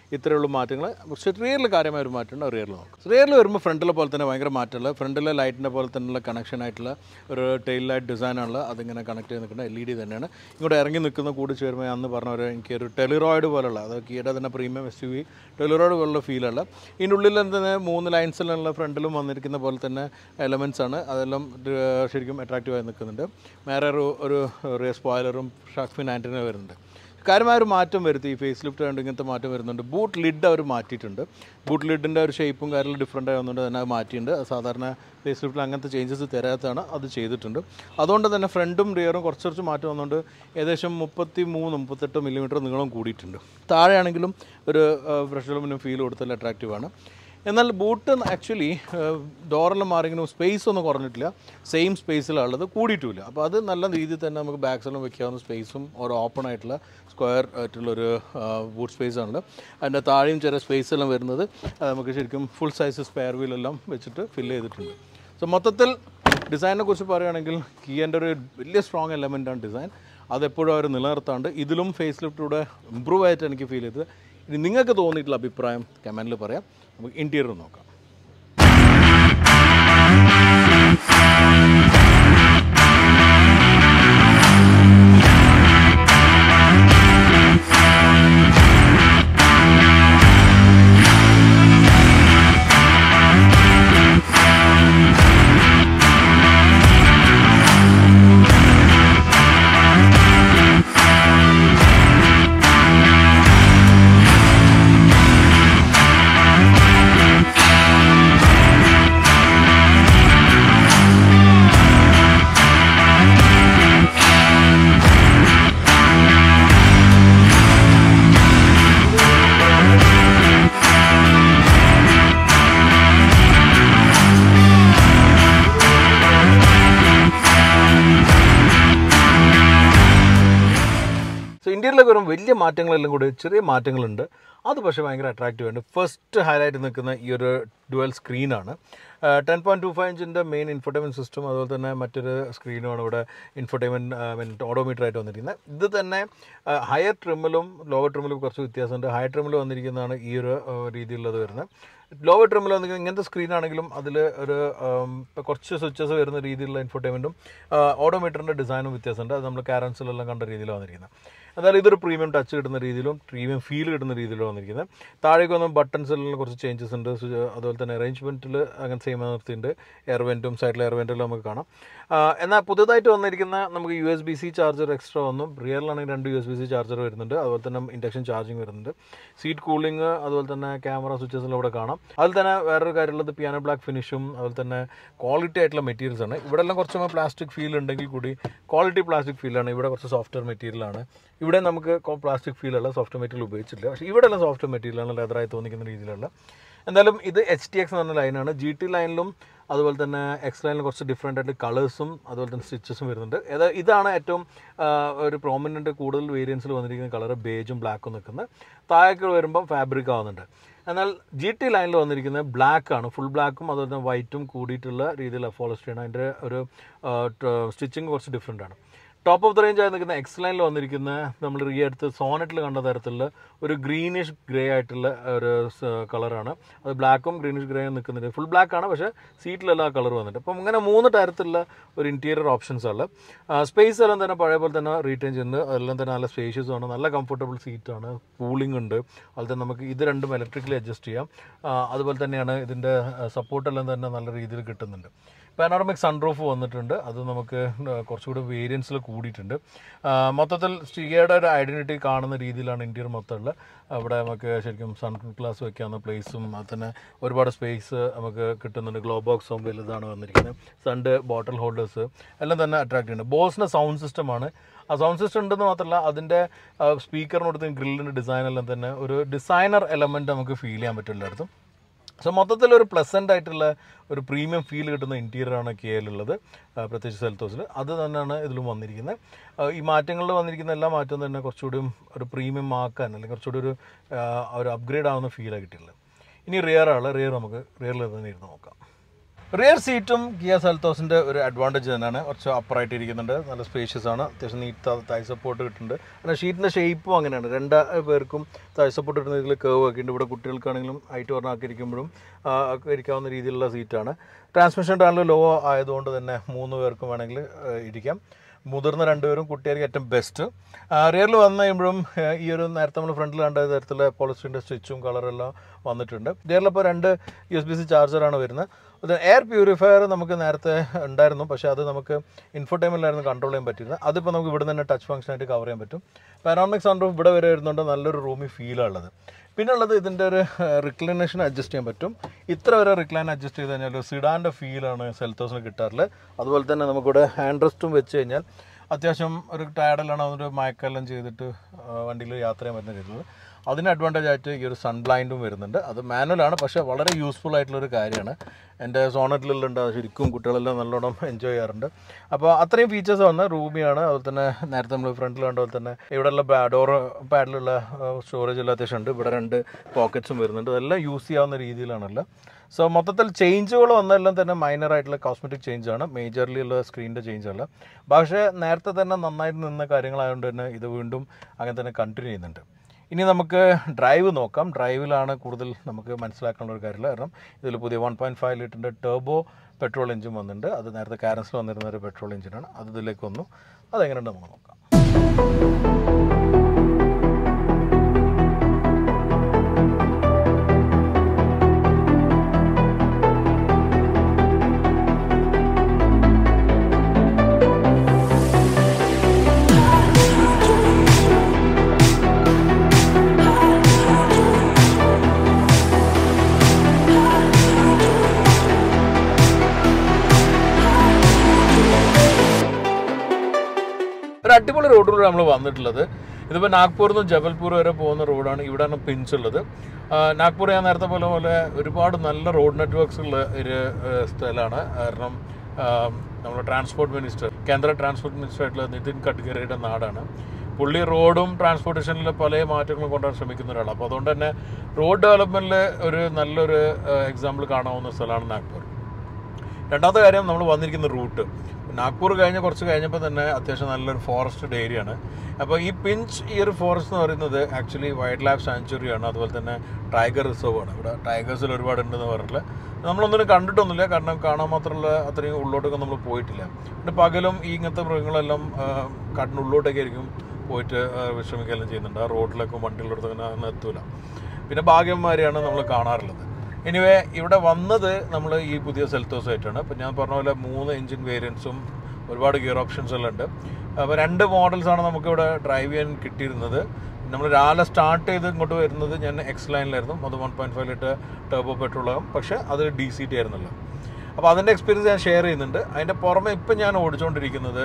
ഇത്രയുള്ള മാറ്റങ്ങൾ. പക്ഷേ റിയറിൽ കാര്യമായ ഒരു മാറ്റമുണ്ട്. റിയറിൽ നോക്കാം. റിയറിൽ വരുമ്പോൾ ഫ്രണ്ടിലെ പോലെ തന്നെ ഭയങ്കര മാറ്റമുള്ള ഫ്രണ്ടിലെ ലൈറ്റിൻ്റെ പോലെ തന്നെയുള്ള കണക്ഷൻ ആയിട്ടുള്ള ഒരു ടെയിൽ ലൈറ്റ് ഡിസൈനാണുള്ള. അതിങ്ങനെ കണക്ട് ചെയ്ത് നിൽക്കുന്ന എൽ ഇ ഡി തന്നെയാണ്. ഇങ്ങോട്ട് ഇറങ്ങി നിൽക്കുന്ന കൂടി ചേരുമ്പോൾ അന്ന് പറഞ്ഞ ഒരു എനിക്കൊരു ടെലിറോയിഡ് പോലുള്ള, അത് കിയുടെ തന്നെ premium S U V Telluride പോലുള്ള ഫീലുള്ള. ഇതിൻ്റെ ഉള്ളിൽ തന്നെ മൂന്ന് ലൈൻസിലുള്ള ഫ്രണ്ടിലും വന്നിരിക്കുന്ന പോലെ തന്നെ എലമെൻറ്റ്സ് ആണ്. അതെല്ലാം ശരിക്കും അട്രാക്റ്റീവായി നിൽക്കുന്നുണ്ട്. വേറെ ഒരു ഒരു റേസ് സ്പോയിലറും ഷാർക്ക് ഫിൻ ആൻറ്റിന വരുന്നുണ്ട്. കാര്യമായൊരു മാറ്റം വരുത്തി ഈ ഫേസ് ലിഫ്റ്റ് കണ്ട് ഇങ്ങനത്തെ മാറ്റം വരുന്നുണ്ട്. ബൂട്ട് ലിഡ് അവർ മാറ്റിയിട്ടുണ്ട്. ബൂട്ട് ലിഡിൻ്റെ ഒരു ഷേപ്പും കാര്യങ്ങളും ഡിഫറൻ്റ് ആവുന്നുണ്ട്. തന്നെ അത് മാറ്റിയിട്ടുണ്ട്. സാധാരണ ഫേസ് ലിഫ്റ്റിൽ അങ്ങനത്തെ ചേഞ്ചസ് തരാത്തതാണ്, അത് ചെയ്തിട്ടുണ്ട്. അതുകൊണ്ട് തന്നെ ഫ്രണ്ടും റിയറും കുറച്ച് കുറച്ച് മാറ്റം വന്നുകൊണ്ട് ഏകദേശം മുപ്പത്തി മൂന്ന് മുപ്പത്തെട്ട് മില്ലിമീറ്റർ നീളം കൂടിയിട്ടുണ്ട്. താഴെയാണെങ്കിലും ഒരു ബ്രഷ് ഫീൽ കൊടുത്താൽ അട്രാക്റ്റീവാണ്. എന്നാൽ ബൂട്ട് ആക്ച്വലി ഡോറെല്ലാം മാറിയെങ്കിലും സ്പേസ് ഒന്നും കുറഞ്ഞിട്ടില്ല. സെയിം സ്പേസിലുള്ളത് കൂടിയിട്ടുമില്ല. അപ്പോൾ അത് നല്ല രീതിയിൽ തന്നെ നമുക്ക് ബാക്സെല്ലാം വെക്കാവുന്ന സ്പേസും ഒരു ഓപ്പൺ ആയിട്ടുള്ള സ്ക്വയർ ആയിട്ടുള്ളൊരു ബൂട്ട് സ്പേസ് ആണല്ലോ. അതിൻ്റെ താഴെയും ചെറിയ സ്പേസ് എല്ലാം വരുന്നത് നമുക്ക് ശരിക്കും ഫുൾ സൈസ് സ്പെയർ വീലെല്ലാം വെച്ചിട്ട് ഫില്ല് ചെയ്തിട്ടുണ്ട്. സോ മൊത്തത്തിൽ ഡിസൈനിനെ കുറിച്ച് പറയുകയാണെങ്കിൽ കിയൻ്റെ ഒരു വലിയ സ്ട്രോങ് എലമെൻ്റാണ് ഡിസൈൻ. അതെപ്പോഴും അവർ നിലനിർത്താണ്ട് ഇതിലും ഫേസ് ലിഫ്റ്റിലൂടെ ഇമ്പ്രൂവ് ആയിട്ട് എനിക്ക് ഫീൽ ചെയ്തത്. ഇനി നിങ്ങൾക്ക് തോന്നിയിട്ടുള്ള അഭിപ്രായം കമൻറ്റിൽ പറയാം. നമുക്ക് ഇൻറ്റീരിയർ നോക്കാം. ഇന്ത്യയിലൊക്കെ വരും വലിയ മാറ്റങ്ങളെല്ലാം കൂടി ചെറിയ മാറ്റങ്ങളുണ്ട്. അത് പക്ഷേ ഭയങ്കര അട്രാക്റ്റീവ് ആണ്. ഫസ്റ്റ് ഹൈലൈറ്റ് നിൽക്കുന്ന ഈ ഒരു ഡുവൽ സ്ക്രീനാണ്. ടെൻ പോയിൻറ്റ് ടു ഫൈവ് ഇഞ്ചിൻ്റെ മെയിൻ ഇൻഫോർടൈൻമെൻറ്റ് സിസ്റ്റം, അതുപോലെ തന്നെ മറ്റൊരു സ്ക്രീനുമാണ് ഇവിടെ ഇൻഫോർടൈൻമെൻറ്റ് മീൻ ഓഡോമീറ്റർ ആയിട്ട് വന്നിരിക്കുന്നത്. ഇത് തന്നെ ഹയർ ട്രിമ്മിലും ലോവർ ട്രിമ്മിലും കുറച്ച് വ്യത്യാസമുണ്ട്. ഹയർ ട്രിമ്മിൽ വന്നിരിക്കുന്നതാണ് ഈ ഒരു രീതിയിലുള്ളത് വരുന്നത്. ലോവർ ട്രിമ്മിൽ വന്നിരിക്കുന്നത് ഇങ്ങനത്തെ സ്ക്രീനാണെങ്കിലും അതിൽ ഒരു കുറച്ച് സ്വിച്ചസ് വരുന്ന രീതിയിലുള്ള ഇൻഫോർടൈൻമെൻറ്റും ഓഡോമീറ്ററിൻ്റെ ഡിസൈനും വ്യത്യാസമുണ്ട്. അത് നമ്മൾ കാരൻസിലെല്ലാം കണ്ട രീതിയിലാണ് വന്നിരിക്കുന്നത്. എന്നാലും ഇതൊരു പ്രീമിയം ടച്ച് കിട്ടുന്ന രീതിയിലും പ്രീമിയം ഫീൽ കിട്ടുന്ന രീതിയിലും വന്നിരിക്കുന്നത്. താഴേക്ക് വന്ന ബട്ടൺസിലെല്ലാം കുറച്ച് ചേഞ്ചസ് ഉണ്ട്. അതുപോലെ തന്നെ അറേഞ്ച്മെൻറ്റിൽ അങ്ങനെ സെയിം നിർത്തിയിട്ടുണ്ട്. എയർവെൻറ്റും സൈഡിൽ എയർവെൻറ്റിലും നമുക്ക് കാണാം. എന്നാൽ പുതുതായിട്ട് വന്നിരിക്കുന്ന നമുക്ക് U S B C charger extra വന്നു. റിയറിലാണെങ്കിൽ രണ്ട് U S B C charger വരുന്നുണ്ട്. അതുപോലെ തന്നെ ഇൻഡക്ഷൻ ചാർജിങ് വരുന്നുണ്ട്. സീറ്റ് കൂളിംഗ്, അതുപോലെ തന്നെ ക്യാമറ സ്വിച്ചസെല്ലാം ഇവിടെ കാണാം. അതിൽ തന്നെ വേറൊരു കാര്യമുള്ളത് പിയാനോ ബ്ലാക്ക് ഫിനിഷും അതുപോലെ തന്നെ ക്വാളിറ്റി ആയിട്ടുള്ള മെറ്റീരിയൽസ് ആണ്. ഇവിടെ എല്ലാം കുറച്ച് പ്ലാസ്റ്റിക് ഫീൽ ഉണ്ടെങ്കിൽ കൂടി ക്വാളിറ്റി പ്ലാസ്റ്റിക് ഫീലാണ്. ഇവിടെ കുറച്ച് സോഫ്റ്റ്വെയർ മെറ്റീരിയലാണ്. ഇവിടെ നമുക്ക് പ്ലാസ്റ്റിക് ഫീലുള്ള സോഫ്റ്റ് മെറ്റീരിയൽ ഉപയോഗിച്ചില്ല. പക്ഷേ ഇവിടെ എല്ലാം സോഫ്റ്റ് മെറ്റീരിയലാണ്, ലെതറായി തോന്നിക്കുന്ന രീതിയിലുള്ള. എന്തായാലും ഇത് എച്ച് ടി എക്സ് എന്ന് പറഞ്ഞ ലൈനാണ്. ജി ടി ലൈനിലും അതുപോലെ തന്നെ എക്സ് ലൈനിലും കുറച്ച് ഡിഫറെൻ്റ് ആയിട്ട് കളേഴ്സും അതുപോലെ തന്നെ സ്റ്റിച്ചസും വരുന്നുണ്ട്. ഏതാ ഇതാണ് ഏറ്റവും ഒരു പ്രോമിനൻ്റ് കൂടുതൽ വേരിയൻസിൽ വന്നിരിക്കുന്ന കളർ ബേജും ബ്ലാക്കും നിൽക്കുന്നത്. താഴേക്ക് വരുമ്പം ഫാബ്രിക് ആവുന്നുണ്ട്. എന്നാൽ ജി ടി ലൈനിൽ വന്നിരിക്കുന്നത് ബ്ലാക്ക് ആണ്. ഫുൾ ബ്ലാക്കും അതുപോലെ തന്നെ വൈറ്റും കൂടിയിട്ടുള്ള രീതിയിൽ ഫോളോസ്റ്റിയാണ്. അതിൻ്റെ ഒരു സ്റ്റിച്ചിങ് കുറച്ച് ഡിഫറെൻ്റ് ആണ്. ടോപ്പ് ഓഫ് ദ റേഞ്ച് ആയി നിൽക്കുന്ന എക്സ് ലൈനിൽ വന്നിരിക്കുന്ന നമ്മൾ ഈ അടുത്ത് സോണറ്റിൽ കണ്ട തരത്തിലുള്ള ഒരു ഗ്രീനിഷ് ഗ്രേ ആയിട്ടുള്ള ഒരു കളറാണ്. അത് ബ്ലാക്കും ഗ്രീനിഷ് ഗ്രേ നിൽക്കുന്നുണ്ട്. ഫുൾ ബ്ലാക്ക് ആണ്, പക്ഷേ സീറ്റിലെല്ലാം ആ കളർ വന്നിട്ട്. അപ്പം ഇങ്ങനെ മൂന്ന് തരത്തിലുള്ള ഒരു ഇൻറ്റീരിയർ ഓപ്ഷൻസ് ആണ്. സ്പേസ് എല്ലാം തന്നെ പഴയ പോലെ തന്നെ റീറ്റെയിൻ ചെയ്യുന്നത്. അതെല്ലാം തന്നെ നല്ല സ്പേഷ്യസ് ആണ്, നല്ല കംഫർട്ടബിൾ സീറ്റാണ്, കൂളിംഗ് ഉണ്ട്. അതുപോലെ തന്നെ നമുക്ക് ഇത് രണ്ടും ഇലക്ട്രിക്കലി അഡ്ജസ്റ്റ് ചെയ്യാം. അതുപോലെ തന്നെയാണ് ഇതിൻ്റെ സപ്പോർട്ടെല്ലാം തന്നെ നല്ല രീതിയിൽ കിട്ടുന്നുണ്ട്. പാനോറമിക് സൺറൂഫ് വന്നിട്ടുണ്ട്. അത് നമുക്ക് കുറച്ചുകൂടി വേരിയൻസിൽ കൂടിയിട്ടുണ്ട്. മൊത്തത്തിൽ സ്റ്റിഗയുടെ ഒരു ഐഡൻറ്റിറ്റി കാണുന്ന രീതിയിലാണ് ഇൻറ്റീരിയർ മൊത്തമുള്ളത്. അവിടെ നമുക്ക് ശരിക്കും സൺ ഗ്ലാസ് വയ്ക്കാവുന്ന പ്ലേസും അത് തന്നെ ഒരുപാട് സ്പേസ് നമുക്ക് കിട്ടുന്നുണ്ട്. ഗ്ലോ ബോക്സും വലുതാണ് വന്നിരിക്കുന്നത്. സണ്ട് ബോട്ടിൽ ഹോൾഡേഴ്സ് എല്ലാം തന്നെ അട്രാക്റ്റ് ചെയ്യുന്നുണ്ട്. ബോസിൻ്റെ സൗണ്ട് സിസ്റ്റമാണ്. ആ സൗണ്ട് സിസ്റ്റം ഉണ്ടെന്ന് മാത്രമല്ല അതിൻ്റെ സ്പീക്കറിനോടത്ത് ഗ്രില്ലിൻ്റെ ഡിസൈനെല്ലാം തന്നെ ഒരു ഡിസൈനർ എലമെൻറ്റ് നമുക്ക് ഫീൽ ചെയ്യാൻ പറ്റും എല്ലായിടത്തും. സോ മൊത്തത്തിലൊരു പ്ലസൻ്റ് ആയിട്ടുള്ള ഒരു പ്രീമിയം ഫീൽ കിട്ടുന്ന ഇൻറ്റീരിയറാണ് കിയയിലുള്ളത്, പ്രത്യേകിച്ച് സെൽത്തോസിൽ. അത് തന്നെയാണ് ഇതിലും വന്നിരിക്കുന്നത്. ഈ മാറ്റങ്ങളിൽ വന്നിരിക്കുന്ന എല്ലാ മാറ്റവും തന്നെ കുറച്ചുകൂടി ഒരു പ്രീമിയം ആക്കാൻ അല്ലെങ്കിൽ കുറച്ചുകൂടി ഒരു ഒരു അപ്ഗ്രേഡ് ആവുന്ന ഫീലാണ് കിട്ടിയിട്ടുള്ളത്. ഇനി റിയറാണ്. റിയർ നമുക്ക് റിയറിൽ തന്നെ ഇരുന്ന് നോക്കാം. റിയർ സീറ്റും കിയ സെൽത്തോസിൻ്റെ ഒരു അഡ്വാൻറ്റേജ് തന്നെയാണ്. കുറച്ച് അപ്പറായിട്ട് ഇരിക്കുന്നുണ്ട്, നല്ല സ്പേഷ്യസ് ആണ്, അത്യാവശ്യം നീറ്റ് തൈ സപ്പോർട്ട് കിട്ടുന്നുണ്ട്. പിന്നെ ഷീറ്റിൻ്റെ ഷേപ്പും അങ്ങനെയാണ്, രണ്ട് പേർക്കും തൈ സപ്പോർട്ട് കിട്ടുന്ന രീതിയിൽ കേവ് ഒക്കെ ഉണ്ട്. ഇവിടെ കുട്ടികൾക്കാണെങ്കിലും ഹൈറ്റ് പറഞ്ഞാക്കി ഇരിക്കുമ്പോഴും ഇരിക്കാവുന്ന രീതിയിലുള്ള സീറ്റാണ്. ട്രാൻസ്മിഷൻ ടണൽ ലോ ആയതുകൊണ്ട് തന്നെ മൂന്ന് പേർക്കും വേണമെങ്കിൽ ഇരിക്കാം. മുതിർന്ന രണ്ടുപേരും കുട്ടികൾക്ക് ഏറ്റവും ബെസ്റ്റ്. റിയറിൽ വന്നു കഴിയുമ്പോഴും ഈ ഒരു നേരത്തെ നമ്മൾ ഫ്രണ്ടിൽ കണ്ട തരത്തിലുള്ള പോളിസ്റ്ററിൻ്റെ സ്റ്റിച്ചും കളറെല്ലാം വന്നിട്ടുണ്ട്. റിയറിലിപ്പോൾ രണ്ട് യു എസ് ബി സി ചാർജറാണ് വരുന്നത്. അത് എയർ പ്യൂരിഫയർ നമുക്ക് നേരത്തെ ഉണ്ടായിരുന്നു, പക്ഷേ അത് നമുക്ക് ഇൻഫോടൈമിലായിരുന്നു കൺട്രോൾ ചെയ്യാൻ പറ്റിയിരുന്നത്. അതിപ്പോൾ നമുക്ക് ഇവിടെ തന്നെ ടച്ച് ഫംഗ്ഷനായിട്ട് കവർ ചെയ്യാൻ പറ്റും. പാനോറമിക് സൺറൂഫ് ഇവിടെ വരെ വരുന്നുണ്ട്, നല്ലൊരു റൂമി ഫീലുള്ളത്. പിന്നെ ഉള്ളത് ഇതിൻ്റെ ഒരു റിക്ലൈനേഷൻ അഡ്ജസ്റ്റ് ചെയ്യാൻ പറ്റും. ഇത്ര വരെ റിക്ലൈൻ അഡ്ജസ്റ്റ് ചെയ്ത് കഴിഞ്ഞാൽ ഒരു സിഡാൻ്റെ ഫീലാണ് സെൽത്തോസിന് കിട്ടാറുള്ളത്. അതുപോലെ തന്നെ നമുക്കിവിടെ ഹാൻഡ് റെസ്റ്റും വെച്ച് കഴിഞ്ഞാൽ അത്യാവശ്യം ഒരു ടയർഡിലാണ് അതൊരു മയക്കെല്ലാം ചെയ്തിട്ട് വണ്ടിയിൽ യാത്ര ചെയ്യാൻ പറ്റുന്ന രീതിയിൽ അതിന് അഡ്വാൻറ്റേജ് ആയിട്ട് ഈ ഒരു സൺ ബ്ലൈൻഡും വരുന്നുണ്ട്. അത് മാനുവലാണ്, പക്ഷേ വളരെ യൂസ്ഫുൾ ആയിട്ടുള്ളൊരു കാര്യമാണ്. എൻ്റെ സോണറ്റിലുണ്ട്, ശരിക്കും കുട്ടികളെല്ലാം നല്ലോണം എൻജോയ് ചെയ്യാറുണ്ട്. അപ്പോൾ അത്രയും ഫീച്ചേഴ്സ് വന്ന് റൂമിയാണ്. അതുപോലെ തന്നെ നേരത്തെ നമ്മൾ ഫ്രണ്ടിൽ കണ്ടതുപോലെ തന്നെ ഇവിടെയുള്ള ഡോർ പാഡിലുള്ള സ്റ്റോറേജ് എല്ലാം അത്യാവശ്യം ഉണ്ട്. ഇവിടെ രണ്ട് പോക്കറ്റ്സും വരുന്നുണ്ട്. അതെല്ലാം യൂസ് ചെയ്യാവുന്ന രീതിയിലാണല്ലോ. സോ മൊത്തത്തിൽ ചേഞ്ചുകൾ വന്നതെല്ലാം തന്നെ മൈനർ ആയിട്ടുള്ള കോസ്മെറ്റിക് ചേഞ്ചാണ്, മേജർലി ഉള്ള സ്ക്രീനിൻ്റെ ചേഞ്ചല്ല. പക്ഷേ നേരത്തെ തന്നെ നന്നായിട്ട് നിന്ന കാര്യങ്ങളായതുകൊണ്ട് തന്നെ ഇത് വീണ്ടും അങ്ങനെ തന്നെ കണ്ടിന്യൂ ചെയ്യുന്നുണ്ട്. ഇനി നമുക്ക് ഡ്രൈവ് നോക്കാം. ഡ്രൈവിലാണ് കൂടുതൽ നമുക്ക് മനസ്സിലാക്കാനുള്ള ഒരു കാര്യമില്ല. കാരണം ഇതിൽ പുതിയ വൺ പോയിൻറ്റ് ഫൈവ് ലിറ്ററിൻ്റെ ടർബോ പെട്രോൾ എഞ്ചിൻ വന്നിട്ടുണ്ട്. അത് നേരത്തെ കാരൻസിൽ വന്നിരുന്ന ഒരു പെട്രോൾ എഞ്ചിനാണ്. അത് ഇതിലേക്ക് വന്നു. അതെങ്ങനെയുണ്ട് നമുക്ക് നോക്കാം. ഒരു അടിപൊളി റോഡിലൂടെ നമ്മൾ വന്നിട്ടുള്ളത്. ഇതിപ്പോൾ നാഗ്പൂരിൽ നിന്ന് ജബൽപൂർ വരെ പോകുന്ന റോഡാണ്. ഇവിടെയാണ് പിഞ്ച് ഉള്ളത്. നാഗ്പൂർ ഞാൻ നേരത്തെ പോലെ പോലെ ഒരുപാട് നല്ല റോഡ് നെറ്റ്വർക്ക്സ് ഉള്ള ഒരു സ്ഥലമാണ്. കാരണം നമ്മുടെ ട്രാൻസ്പോർട്ട് മിനിസ്റ്റർ, കേന്ദ്ര ട്രാൻസ്പോർട്ട് മിനിസ്റ്റർ ആയിട്ടുള്ള നിതിൻ ഗഡ്കരിയുടെ നാടാണ്. പുള്ളി റോഡും ട്രാൻസ്പോർട്ടേഷനിൽ പല മാറ്റങ്ങളും കൊണ്ടുവരാൻ ശ്രമിക്കുന്ന ഒരാളാണ്. അപ്പോൾ അതുകൊണ്ട് തന്നെ റോഡ് ഡെവലപ്മെൻറ്റിൽ ഒരു നല്ലൊരു എക്സാമ്പിൾ കാണാവുന്ന സ്ഥലമാണ് നാഗ്പൂർ. രണ്ടാമത്തെ കാര്യം, നമ്മൾ വന്നിരിക്കുന്ന റൂട്ട് നാഗ്പൂർ കഴിഞ്ഞ് കുറച്ച് കഴിഞ്ഞപ്പോൾ തന്നെ അത്യാവശ്യം നല്ലൊരു ഫോറസ്റ്റഡ് ഏരിയ ആണ്. അപ്പോൾ ഈ പിഞ്ച് ഈ ഒരു ഫോറസ്റ്റ് എന്ന് പറയുന്നത് ആക്ച്വലി വൈൽഡ് ലൈഫ് സാങ്ച്വറിയാണ്. അതുപോലെ തന്നെ ടൈഗർ റിസർവ് ആണ്. ഇവിടെ ടൈഗേഴ്സിൽ ഒരുപാട് ഉണ്ടെന്ന് പറഞ്ഞില്ല. നമ്മളൊന്നും കണ്ടിട്ടൊന്നുമില്ല, കാരണം കാണാൻ മാത്രമുള്ള അത്രയും ഉള്ളോട്ടൊക്കെ നമ്മൾ പോയിട്ടില്ല. പിന്നെ പകലും ഈ ഇങ്ങനത്തെ മൃഗങ്ങളെല്ലാം കാട്ടിന് ഉള്ളോട്ടൊക്കെ ആയിരിക്കും പോയിട്ട് വിശ്രമിക്കുകയെല്ലാം ചെയ്യുന്നുണ്ട്. ആ റോഡിലൊക്കെ വണ്ടികളുടെ അങ്ങനെ എത്തൂല. പിന്നെ ഭാഗ്യന്മാരെയാണ് നമ്മൾ കാണാറുള്ളത്. എനിവേ ഇവിടെ വന്നത് നമ്മൾ ഈ പുതിയ സെൽത്തോസ് ആയിട്ടാണ്. അപ്പോൾ ഞാൻ പറഞ്ഞ പോലെ മൂന്ന് എഞ്ചിൻ വേരിയൻസും ഒരുപാട് ഗിയർ ഓപ്ഷൻസ് എല്ലാം ഉണ്ട്. അപ്പോൾ രണ്ട് മോഡൽസാണ് നമുക്കിവിടെ ഡ്രൈവ് ചെയ്യാൻ കിട്ടിയിരുന്നത്. നമ്മൾ രാവിലെ സ്റ്റാർട്ട് ചെയ്ത് ഇങ്ങോട്ട് വരുന്നത് ഞാൻ എക്സ് ലൈനിലായിരുന്നു. അത് one point five litre turbo പെട്രോളാകും, പക്ഷേ അത് ഡി സി ടി ആയിരുന്നല്ലോ. അപ്പോൾ അതിൻ്റെ എക്സ്പീരിയൻസ് ഞാൻ ഷെയർ ചെയ്യുന്നുണ്ട്. അതിൻ്റെ പുറമെ ഇപ്പം ഞാൻ ഓടിച്ചുകൊണ്ടിരിക്കുന്നത്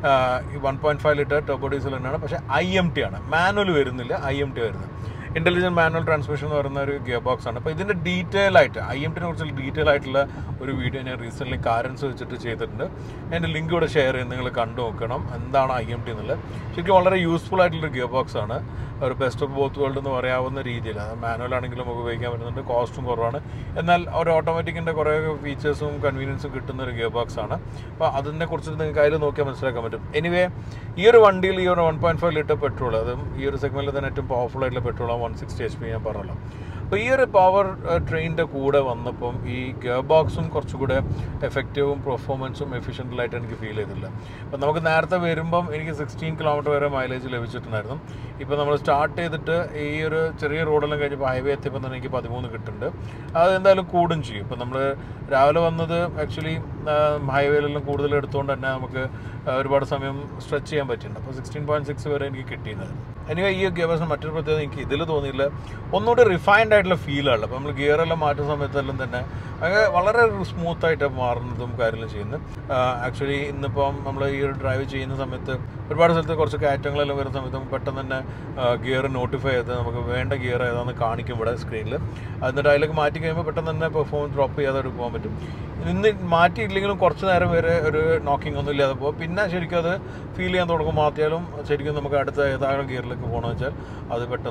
ഈ one point five litre turbo diesel തന്നെയാണ്, പക്ഷേ ഐ എം ടി ആണ്. മാനുവൽ വരുന്നില്ല, ഐ എം ടി വരുന്നത്. ഇൻ്റലിജൻറ്റ് മാനുവൽ ട്രാൻസ്മിഷൻ എന്ന് പറയുന്ന ഒരു ഗിയർ ബോക്സ് ആണ്. അപ്പോൾ ഇതിൻ്റെ ഡീറ്റെയിൽ ആയിട്ട് ഐ എം ടിനെ കുറിച്ചുള്ള ഡീറ്റെയിൽ ആയിട്ടുള്ള ഒരു വീഡിയോ ഞാൻ റീസെൻ്റ്ലി കാരൻസ് വെച്ചിട്ട് ചെയ്തിട്ടുണ്ട്. എൻ്റെ ലിങ്ക് ഇവിടെ ഷെയർ ചെയ്ത് നിങ്ങൾ കണ്ടു നോക്കണം എന്താണ് ഐ എം ടി എന്നുള്ളത്. ശരിക്കും വളരെ യൂസ്ഫുൾ ആയിട്ടുള്ളൊരു ഗിയർ ബോക്സ് ആണ്. ഒരു ബെസ്റ്റ് ഓഫ് ബോത്ത് വേൾഡ് എന്ന് പറയാവുന്ന രീതിയിൽ. അത് മാനുവൽ ആണെങ്കിലും നമുക്ക് ഉപയോഗിക്കാൻ പറ്റുന്നുണ്ട്, കോസ്റ്റും കുറവാണ്. എന്നാൽ ഒരു ഓട്ടോമാറ്റിക്കിൻ്റെ കുറേ ഫീച്ചേഴ്സും കൺവീനിയൻസും കിട്ടുന്ന ഒരു ഗിയർ ബോക്സ് ആണ്. അപ്പോൾ അതിനെക്കുറിച്ച് നിങ്ങൾക്ക് അതിൽ നോക്കിയാൽ മനസ്സിലാക്കാൻ പറ്റും. എനിവേ ഈ ഒരു വണ്ടിയിൽ ഈ ഒരു one point five litre petrol, അതും ഈ ഒരു സെഗ്മെൻറ്റിൽ തന്നെ ഏറ്റവും പവർഫുൾ ആയിട്ടുള്ള പെട്രോളാണ് വൺ സിക്സ്റ്റി എച്ച് പി ഞാൻ പറഞ്ഞല്ലോ. അപ്പോൾ ഈ ഒരു പവർ ട്രെയിനിൻ്റെ കൂടെ വന്നപ്പം ഈ ഗിയർ ബോക്സും കുറച്ചുകൂടെ എഫക്റ്റീവും പെർഫോമൻസും എഫിഷ്യൻ്റലായിട്ട് എനിക്ക് ഫീൽ ചെയ്തില്ല. അപ്പം നമുക്ക് നേരത്തെ വരുമ്പം എനിക്ക് സിക്സ്റ്റീൻ കിലോമീറ്റർ വരെ മൈലേജ് ലഭിച്ചിട്ടുണ്ടായിരുന്നു. ഇപ്പോൾ നമ്മൾ സ്റ്റാർട്ട് ചെയ്തിട്ട് ഈ ഒരു ചെറിയ റോഡെല്ലാം കഴിഞ്ഞപ്പോൾ ഹൈവേ എത്തിയപ്പോൾ തന്നെ എനിക്ക് പതിമൂന്ന് കിട്ടുന്നുണ്ട്. അത് എന്തായാലും കൂടും ചെയ്യും. ഇപ്പം നമ്മൾ രാവിലെ വന്നത് ആക്ച്വലി ഹൈവേയിലെല്ലാം കൂടുതൽ എടുത്തുകൊണ്ട് തന്നെ നമുക്ക് ഒരുപാട് സമയം സ്ട്രെച്ച് ചെയ്യാൻ പറ്റിയിട്ടുണ്ട്. അപ്പോൾ സിക്സ്റ്റീൻ പോയിൻറ്റ് സിക്സ് വരെ എനിക്ക് കിട്ടിയിരുന്നത്. എനിവേ ഈ ഗിയർ ബോക്സിന് മറ്റൊരു പ്രത്യേകത എനിക്ക് ഇതിൽ തോന്നിയില്ല, ഒന്നുകൂടി റിഫൈൻഡ് ആയിട്ടുള്ള ഫീലാണ്. അപ്പോൾ നമ്മൾ ഗിയറെല്ലാം മാറ്റുന്ന സമയത്തെല്ലാം തന്നെ അത് വളരെ സ്മൂത്തായിട്ട് മാറുന്നതും കാര്യങ്ങളും ചെയ്യുന്നത്. ആക്ച്വലി ഇന്നിപ്പം നമ്മൾ ഈ ഒരു ഡ്രൈവ് ചെയ്യുന്ന സമയത്ത് ഒരുപാട് സ്ഥലത്ത് കുറച്ച് കയറ്റങ്ങളെല്ലാം വരുന്ന സമയത്ത് നമുക്ക് പെട്ടെന്ന് തന്നെ ഗിയർ നോട്ടിഫൈ ചെയ്ത് നമുക്ക് വേണ്ട ഗിയർ ഏതാണെന്ന് കാണിക്കും ഇവിടെ സ്ക്രീനിൽ. എന്നിട്ട് അതിലേക്ക് മാറ്റി കഴിയുമ്പോൾ പെട്ടെന്ന് തന്നെ പെർഫോമൻസ് ഡ്രോപ്പ് ചെയ്യാതെ പോകാൻ പറ്റും. ഇന്ന് മാറ്റിയില്ലെങ്കിലും കുറച്ച് നേരം വരെ ഒരു നോക്കിംഗ് ഒന്നും ഇല്ലാതെ പോകും. പിന്നെ ശരിക്കും അത് ഫീൽ ചെയ്യാൻ തുടങ്ങും. മാറ്റിയാലും ശരിക്കും നമുക്ക് അടുത്ത ഏതാണ് ഗിയറിലേക്ക് പോകണമെന്ന് വെച്ചാൽ അത് പെട്ടെന്ന് ഷിഫ്റ്റ്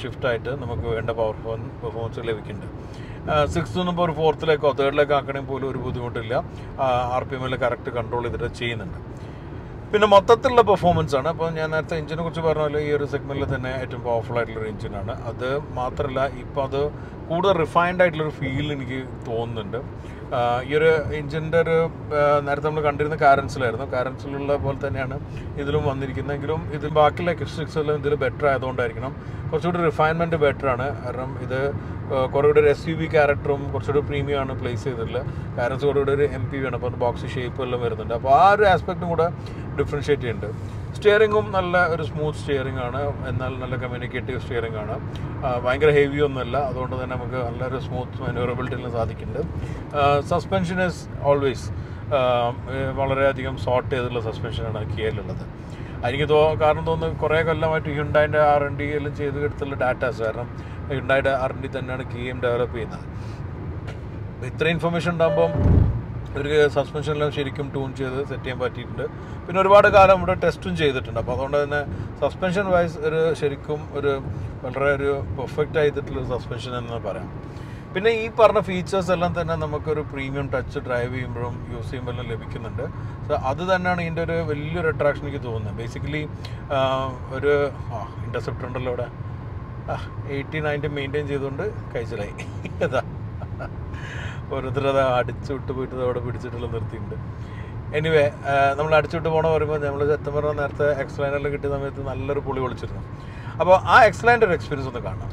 ഷിഫ്റ്റ് ആയിട്ട് നമുക്ക് വേണ്ട പവർ പെർഫോമൻസ് ലഭിക്കുന്നുണ്ട്. സിക്സ്ത് നിന്നിപ്പോൾ ഒരു ഫോർത്തിലേക്കോ തേർഡിലേക്കോ ആക്കണമെങ്കിൽ പോലും ഒരു ബുദ്ധിമുട്ടില്ല. ആർ പി എമ്മിൽ കറക്റ്റ് കൺട്രോൾ ചെയ്തിട്ട് ചെയ്യുന്നുണ്ട്. പിന്നെ മൊത്തത്തിലുള്ള പെർഫോമൻസ് ആണ്. അപ്പോൾ ഞാൻ നേരത്തെ എഞ്ചിനെ കുറിച്ച് പറഞ്ഞ പോലെ ഈ ഒരു സെഗ്മെൻറ്റിൽ തന്നെ ഏറ്റവും പവർഫുൾ ആയിട്ടുള്ളൊരു എഞ്ചിനാണ്. അത് മാത്രമല്ല ഇപ്പോൾ അത് കൂടുതൽ റിഫൈൻഡ് ആയിട്ടുള്ളൊരു ഫീൽ എനിക്ക് തോന്നുന്നുണ്ട്. ഈ ഒരു എഞ്ചിൻ്റെ ഒരു നേരത്തെ നമ്മൾ കണ്ടിരുന്ന കാരൻസിലായിരുന്നു. കാരൻസിലുള്ള പോലെ തന്നെയാണ് ഇതിലും വന്നിരിക്കുന്നതെങ്കിലും ഇത് ബാക്കിയുള്ള എക്സ്ട്രിക്സെല്ലാം ഇതിൽ ബെറ്റർ ആയതുകൊണ്ടായിരിക്കണം കുറച്ചുകൂടി റിഫൈൻമെൻറ്റ് ബെറ്ററാണ്. കാരണം ഇത് കുറച്ചുകൂടി ഒരു എസ് യു വി ക്യാരക്ടറും കുറച്ചുകൂടി പ്രീമിയം ആണ് പ്ലേസ് ചെയ്തിട്ടുള്ളത്. കാരൻസ് കുറച്ചുകൂടി ഒരു എം പി വി ആണ്. അപ്പോൾ ബോക്സ് ഷേപ്പ് എല്ലാം വരുന്നുണ്ട്. അപ്പോൾ ആ ഒരു ആസ്പെക്റ്റും കൂടെ ഡിഫറൻഷ്യേറ്റ് ചെയ്യുന്നുണ്ട്. സ്റ്റിയറിങ്ങും നല്ല ഒരു സ്മൂത്ത് സ്റ്റിയറിംഗ് ആണ്, എന്നാൽ നല്ല കമ്മ്യൂണിക്കേറ്റീവ് സ്റ്റിയറിംഗ് ആണ്. ഭയങ്കര ഹെവി ഒന്നുമല്ല, അതുകൊണ്ട് തന്നെ നമുക്ക് നല്ലൊരു സ്മൂത്ത് മാനുവറബിലിറ്റിയിൽ സാധിക്കുന്നുണ്ട്. സസ്പെൻഷൻ ഇസ് ഓൾവേസ് വളരെയധികം സോർട്ട് ചെയ്തിട്ടുള്ള സസ്പെൻഷനാണ് കിയയിലുള്ളത്. എനിക്ക് തോ കാരണം തോന്നുന്നു കുറേ കൊല്ലമായിട്ട് ഹ്യുണ്ടായിൻ്റെ ആർ എൻ ഡി എല്ലാം ചെയ്ത് എടുത്തുള്ള ഡാറ്റാസ്, കാരണം ഹ്യുണ്ടായിയുടെ ആർ എൻ ഡി തന്നെയാണ് കിയയും ഡെവലപ്പ് ചെയ്യുന്നത്. ഇത്ര ഇൻഫർമേഷൻ ഉണ്ടാകുമ്പം ഒരു സസ്പെൻഷനെല്ലാം ശരിക്കും ട്യൂൺ ചെയ്ത് സെറ്റ് ചെയ്യാൻ പറ്റിയിട്ടുണ്ട്. പിന്നെ ഒരുപാട് കാലം ഇവിടെ ടെസ്റ്റും ചെയ്തിട്ടുണ്ട്. അപ്പോൾ അതുകൊണ്ട് തന്നെ സസ്പെൻഷൻ വൈസ് ഒരു ശരിക്കും ഒരു വളരെ ഒരു പെർഫെക്റ്റ് ആയിട്ടുള്ളൊരു സസ്പെൻഷൻ എന്ന് പറയാം. പിന്നെ ഈ പറഞ്ഞ ഫീച്ചേഴ്സ് എല്ലാം തന്നെ നമുക്കൊരു പ്രീമിയം ടച്ച് ഡ്രൈവ് ചെയ്യുമ്പോഴും യൂസ് ചെയ്യുമ്പോഴെല്ലാം ലഭിക്കുന്നുണ്ട്. സോ അത് തന്നെയാണ് ഇതിൻ്റെ ഒരു വലിയൊരു അട്രാക്ഷൻ എനിക്ക് തോന്നുന്നത്. ബേസിക്കലി ഒരു ആ ഇൻ്റർസെപ്റ്റർ ഉണ്ടല്ലോ ഇവിടെ, എയ്റ്റി നയൻറ്റി മെയിൻറ്റെയിൻ ചെയ്തുകൊണ്ട് കഴിച്ചിലായി. അതാ ഓരോരുത്തരത് അടിച്ചു വിട്ട് പോയിട്ട് അവിടെ പിടിച്ചിട്ടുള്ള നിർത്തിയിട്ടുണ്ട്. എനിവേ നമ്മൾ അടിച്ചുവിട്ട് പോകണ പറയുമ്പോൾ നമ്മൾ സത്യം പറഞ്ഞാൽ നേരത്തെ എക്സ്ലൈനറിൽ കിട്ടിയ സമയത്ത് നല്ലൊരു പൊളി പൊളിച്ചിരുന്നു. അപ്പോൾ ആ എക്സ്ലൈൻ്റെ ഒരു എക്സ്പീരിയൻസ് ഒന്ന് കാണാം.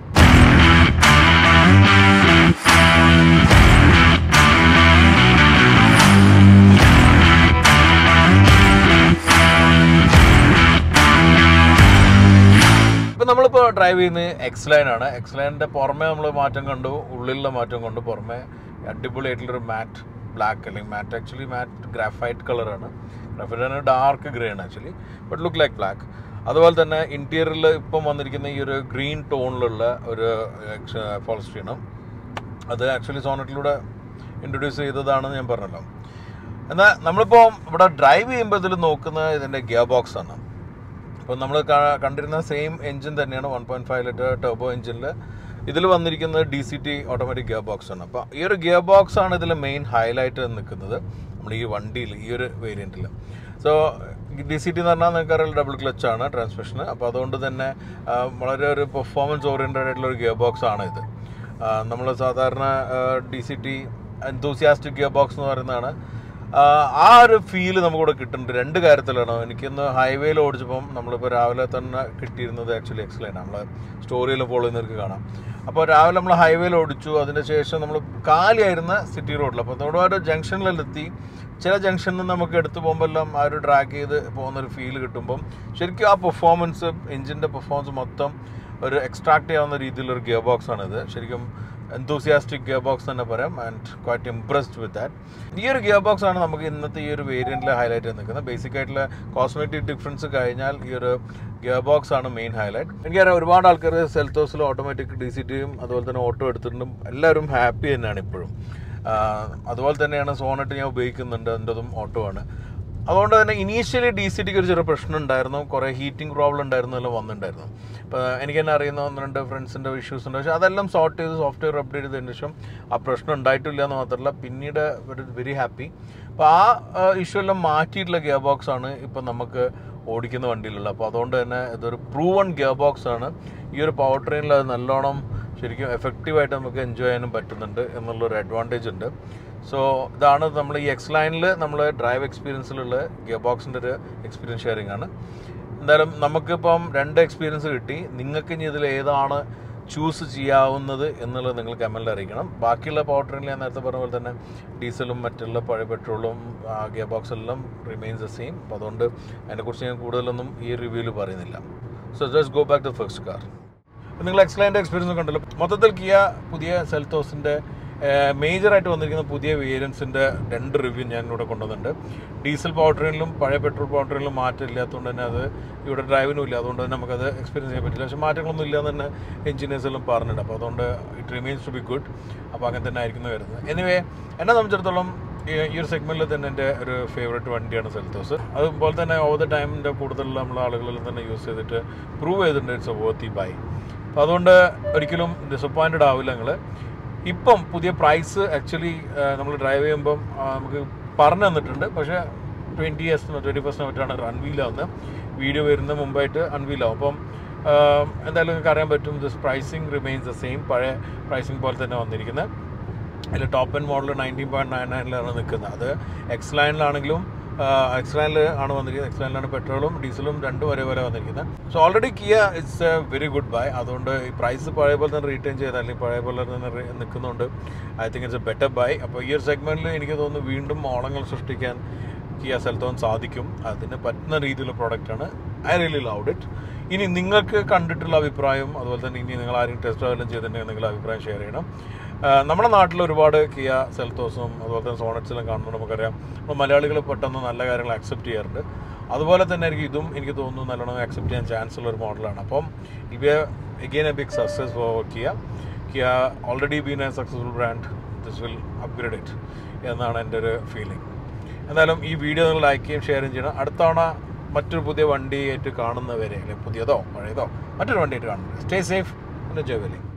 ഇപ്പം നമ്മളിപ്പോൾ ഡ്രൈവ് ചെയ്യുന്നത് എക്സ്ലൈനാണ്. എക്സ്ലൈനിൻ്റെ പുറമേ നമ്മൾ മാറ്റം കണ്ടു, ഉള്ളിലുള്ള മാറ്റം കൊണ്ട് പുറമേ അടിപൊളിയായിട്ടുള്ളൊരു മാറ്റ് ബ്ലാക്ക്, അല്ലെങ്കിൽ മാറ്റ് ആക്ച്വലി മാറ്റ് ഗ്രാഫൈറ്റ് കളറാണ്. ഗ്രാഫൈറ്റ് ഡാർക്ക് ഗ്രേ ആണ് actually, but look like black. അതുപോലെ തന്നെ ഇൻറ്റീരിയറിൽ ഇപ്പം വന്നിരിക്കുന്ന ഈ ഒരു ഗ്രീൻ ടോണിലുള്ള ഒരു ഫോൾസ്ട്രിയാണ്. അത് ആക്ച്വലി സോണറ്റിലൂടെ ഇൻട്രൊഡ്യൂസ് ചെയ്തതാണെന്ന് ഞാൻ പറഞ്ഞല്ലോ. എന്നാൽ നമ്മളിപ്പോൾ ഇവിടെ ഡ്രൈവ് ചെയ്യുമ്പോൾ ഇതിൽ നോക്കുന്നത് ഇതിൻ്റെ ഗിയർ ബോക്സ് ആണ്. അപ്പോൾ നമ്മൾ കണ്ടിരുന്ന സെയിം എൻജിൻ തന്നെയാണ്, one point five litre turbo എൻജിനിൽ. ഇതിൽ വന്നിരിക്കുന്നത് D C T automatic gearbox ആണ്. അപ്പോൾ ഈ ഒരു ഗിയർ ബോക്സ് ആണ് ഇതിൽ മെയിൻ ഹൈലൈറ്റ് നിൽക്കുന്നത് നമ്മൾ ഈ വണ്ടിയിൽ, ഈ ഒരു വേരിയൻറ്റിൽ. സോ ഡി സി ടി എന്ന് പറഞ്ഞാൽ നിങ്ങൾക്കറിയാം ഡബിൾ ക്ലച്ചാണ് ട്രാൻസ്മിഷന്. അപ്പോൾ അതുകൊണ്ട് തന്നെ വളരെ ഒരു പെർഫോമൻസ് ഓറിയൻറ്റഡ് ആയിട്ടുള്ള ഒരു ഗിയർ ബോക്സ് ആണ് ഇത്. നമ്മൾ സാധാരണ D C T enthusiastic gearbox എന്ന് പറയുന്നതാണ്. ആ ഒരു ഫീല് നമുക്കിവിടെ കിട്ടുന്നുണ്ട്. രണ്ട് കാര്യത്തിലാണ്. എനിക്കിന്ന് ഹൈവേയിൽ ഓടിച്ചപ്പം നമ്മളിപ്പോൾ രാവിലെ തന്നെ കിട്ടിയിരുന്നത് ആക്ച്വലി എക്സ്ലൈൻ, നമ്മൾ സ്റ്റോറിയിൽ ഫോളോ ചെയ്യുന്നവർക്ക് കാണാം. അപ്പോൾ രാവിലെ നമ്മൾ ഹൈവേയിൽ ഓടിച്ചു, അതിന് ശേഷം നമ്മൾ കാലിയായിരുന്ന സിറ്റി റോഡിൽ. അപ്പോൾ ഒരുപാട് ജംഗ്ഷനിലെത്തി. ചില ജംഗ്ഷനിൽ നിന്ന് നമുക്ക് എടുത്തു പോകുമ്പോൾ എല്ലാം ആ ഒരു ഡ്രാഗ് ചെയ്ത് പോകുന്നൊരു ഫീൽ കിട്ടുമ്പം ശരിക്കും ആ പെർഫോമൻസ്, എഞ്ചിൻ്റെ പെർഫോമൻസ് മൊത്തം ഒരു എക്സ്ട്രാക്ട് ചെയ്യാവുന്ന രീതിയിലൊരു ഗിയർ ബോക്സ് ആണിത്. ശരിക്കും enthusiastic gearbox തന്നെ പറയാം. And quite impressed with that. ഈ ഒരു ഗിയർ ബോക്സ് ആണ് നമുക്ക് ഇന്നത്തെ ഈ ഒരു വേരിയൻറ്റിൽ ഹൈലൈറ്റ് ചെയ്ത് നിൽക്കുന്നത്. ബേസിക് ആയിട്ടുള്ള കോസ്മെറ്റിക് ഡിഫറൻസ് കഴിഞ്ഞാൽ ഈ ഒരു ഗിയർ ബോക്സ് ആണ് മെയിൻ ഹൈലൈറ്റ്. എനിക്കറിയാം ഒരുപാട് ആൾക്കാർ സെൽത്തോസിൽ ഓട്ടോമാറ്റിക് ഡി സി ടിയും അതുപോലെ തന്നെ ഓട്ടോ എടുത്തിട്ടുണ്ടും എല്ലാവരും ഹാപ്പി തന്നെയാണ് ഇപ്പോഴും. അതുപോലെ തന്നെയാണ് സോണറ്റ് ഞാൻ ഉപയോഗിക്കുന്നുണ്ട്, എൻ്റെതും ഓട്ടോ ആണ്. അതുകൊണ്ട് തന്നെ ഇനീഷ്യലി ഡി സി ടിക്ക് ഒരു ചെറിയ പ്രശ്നം ഉണ്ടായിരുന്നു, കുറേ ഹീറ്റിംഗ് പ്രോബ്ലം ഉണ്ടായിരുന്നു, എല്ലാം വന്നിട്ടുണ്ടായിരുന്നു. ഇപ്പോൾ എനിക്ക് തന്നെ അറിയുന്ന ഒന്ന് രണ്ട് ഫ്രണ്ട്സിൻ്റെ ഇഷ്യൂസ് ഉണ്ട്. പക്ഷേ അതെല്ലാം സോർട്ട് ചെയ്ത് സോഫ്റ്റ്വെയർ അപ്ഡേറ്റ് ചെയ്തതിന് ശേഷം ആ പ്രശ്നം ഉണ്ടായിട്ടില്ല എന്ന് മാത്രമല്ല, പിന്നീട് വെരി ഹാപ്പി. അപ്പോൾ ആ ഇഷ്യൂ എല്ലാം മാറ്റിയിട്ടുള്ള ഗിയർ ബോക്സ് ആണ് ഇപ്പം നമുക്ക് ഓടിക്കുന്ന വണ്ടിയിലുള്ള. അപ്പോൾ അതുകൊണ്ട് തന്നെ ഇതൊരു പ്രൂവൺ ഗിയർ ബോക്സ് ആണ്. ഈ ഒരു പവർ ട്രെയിനിൽ അത് നല്ലോണം ശരിക്കും എഫക്റ്റീവായിട്ട് നമുക്ക് എൻജോയ് ചെയ്യാനും പറ്റുന്നുണ്ട് എന്നുള്ളൊരു അഡ്വാൻറ്റേജ് ഉണ്ട്. സോ ഇതാണ് നമ്മൾ ഈ എക്സ് ലൈനിൽ നമ്മൾ ഡ്രൈവ് എക്സ്പീരിയൻസിലുള്ള ഗിയർ ബോക്സിൻ്റെ ഒരു എക്സ്പീരിയൻസ് ഷെയറിംഗ് ആണ്. എന്തായാലും നമുക്കിപ്പം രണ്ട് എക്സ്പീരിയൻസ് കിട്ടി. നിങ്ങൾക്ക് ഇനി ഇതിൽ ഏതാണ് ചൂസ് ചെയ്യാവുന്നത് എന്നുള്ളത് നിങ്ങൾ കമൻറ്റിൽ അറിയിക്കണം. ബാക്കിയുള്ള പവർ ട്രെയിനിൽ ഞാൻ നേരത്തെ പറഞ്ഞ പോലെ തന്നെ ഡീസലും മറ്റുള്ള പഴയ പെട്രോളും ഗിയർ ബോക്സ് എല്ലാം റിമെയിൻസ് ദ സെയിം. അപ്പോൾ അതുകൊണ്ട് അതിനെക്കുറിച്ച് ഞാൻ കൂടുതലൊന്നും ഈ റിവ്യൂവിൽ പറയുന്നില്ല. So just go back to first car. നിങ്ങൾ എക്സ് ലൈൻ്റെ എക്സ്പീരിയൻസ് കണ്ടല്ലോ. മൊത്തത്തിൽ കിയ പുതിയ സെൽത്തോസിൻ്റെ മേജറായിട്ട് വന്നിരിക്കുന്ന പുതിയ വേരിയൻസിൻ്റെ രണ്ട് റിവ്യൂ ഞാൻ ഇവിടെ കൊണ്ടുവന്നിട്ടുണ്ട്. ഡീസൽ പവർ ട്രെയിനിലും പഴയ പെട്രോൾ പവർ ട്രെയിനിലും മാറ്റം ഇല്ലാത്തതുകൊണ്ട് തന്നെ അത് ഇവിടെ ഡ്രൈവിനും ഇല്ല, അതുകൊണ്ട് തന്നെ നമുക്കത് എക്സ്പീരിയൻസ് ചെയ്യാൻ പറ്റില്ല. പക്ഷേ മാറ്റങ്ങളൊന്നും ഇല്ല എന്ന് തന്നെ എഞ്ചിനീയേഴ്സ് എല്ലാം പറഞ്ഞിട്ടുണ്ട്. അപ്പോൾ അതുകൊണ്ട് it remains to be good. അപ്പോൾ അങ്ങനെ തന്നെ ആയിരിക്കുന്നു വരുന്നത്. എനിവേ എന്നെ സംബന്ധിച്ചിടത്തോളം ഈ ഒരു സെഗ്മെൻറ്റിൽ തന്നെ എൻ്റെ ഒരു ഫേവറേറ്റ് വണ്ടിയാണ് സെൽത്തോസ്. അതുപോലെ തന്നെ ഓവർ ദ ടൈമിൻ്റെ കൂടുതലുള്ള നമ്മൾ ആളുകളിൽ തന്നെ യൂസ് ചെയ്തിട്ട് പ്രൂവ് ചെയ്തിട്ടുണ്ട് ഇറ്റ്സ് എ വർത്തി ബൈ. അപ്പോൾ അതുകൊണ്ട് ഒരിക്കലും ഡിസപ്പോയിൻറ്റഡ് ആവില്ല നിങ്ങൾ. ഇപ്പം പുതിയ പ്രൈസ് ആക്ച്വലി നമ്മൾ ഡ്രൈവ് ചെയ്യുമ്പം നമുക്ക് പറഞ്ഞു തന്നിട്ടുണ്ട്, പക്ഷേ ട്വൻറ്റി എസ് ട്വൻറ്റി ഫസ്റ്റിനെ പറ്റിയാണ് അൺവീലാവുന്നത്. വീഡിയോ വരുന്ന മുമ്പായിട്ട് അൺവീലാവും. അപ്പം എന്തായാലും നിങ്ങൾക്ക് അറിയാൻ പറ്റും this pricing remains the same, പഴയ പ്രൈസിങ് പോലെ തന്നെ വന്നിരിക്കുന്നത്. അതിൽ top end model nineteen point nine നയനിലാണ് നിൽക്കുന്നത്. അത് എക്സ് ലൈനിലാണെങ്കിലും എക്സ് ലൈനിൽ ആണ് വന്നിരിക്കുന്നത്. എക്സ് ലൈനിലാണ് പെട്രോളും ഡീസലും രണ്ടും ഒരേപോലെ വന്നിരിക്കുന്നത്. So already Kia it's a very good buy. അതുകൊണ്ട് ഈ പ്രൈസ് പഴയ പോലെ തന്നെ റീറ്റെയിൻ ചെയ്ത് അല്ലെങ്കിൽ പഴയ പോലെ തന്നെ നിൽക്കുന്നുണ്ട്. I think it's a better buy. അപ്പോൾ ഈ ഒരു സെഗ്മെൻറ്റിൽ എനിക്ക് തോന്നുന്നു വീണ്ടും ഓളങ്ങൾ സൃഷ്ടിക്കാൻ കിയ സെൽറ്റോസ് സാധിക്കും. അതിന് പറ്റുന്ന രീതിയിലുള്ള പ്രോഡക്റ്റാണ്. I really loved it. ഇനി നിങ്ങൾക്ക് കണ്ടിട്ടുള്ള അഭിപ്രായം, അതുപോലെ തന്നെ ഇനി നിങ്ങൾ ആരെങ്കിലും ടെസ്റ്റ് ഡ്രൈവെല്ലാം ചെയ്തിട്ടുണ്ടെങ്കിൽ നിങ്ങളുടെ അഭിപ്രായം ഷെയർ ചെയ്യണം. നമ്മുടെ നാട്ടിൽ ഒരുപാട് കിയ സെൽറ്റോസും അതുപോലെ തന്നെ സോണറ്റ്സിലും കാണുന്നത് നമുക്കറിയാം. അപ്പോൾ മലയാളികൾ പെട്ടെന്ന് നല്ല കാര്യങ്ങൾ അക്സെപ്റ്റ് ചെയ്യാറുണ്ട്. അതുപോലെ തന്നെ എനിക്ക് ഇതും എനിക്ക് തോന്നുന്നു നല്ലോണം അക്സെപ്റ്റ് ചെയ്യാൻ ചാൻസ് ഉള്ള ഒരു മോഡലാണ്. അപ്പം ഇത് again a big success for Kia. Kia already been a successful brand. This will upgrade it എന്നാണ് എൻ്റെ ഒരു ഫീലിംഗ്. എന്തായാലും ഈ വീഡിയോ നിങ്ങൾ ലൈക്ക് ചെയ്യും ഷെയറും ചെയ്യണം. അടുത്ത തവണ മറ്റൊരു പുതിയ വണ്ടിയായിട്ട് കാണുന്നവരെ, അല്ലെങ്കിൽ പുതിയതോ പഴയതോ മറ്റൊരു വണ്ടിയായിട്ട് കാണുന്നത്. Stay safe and enjoy.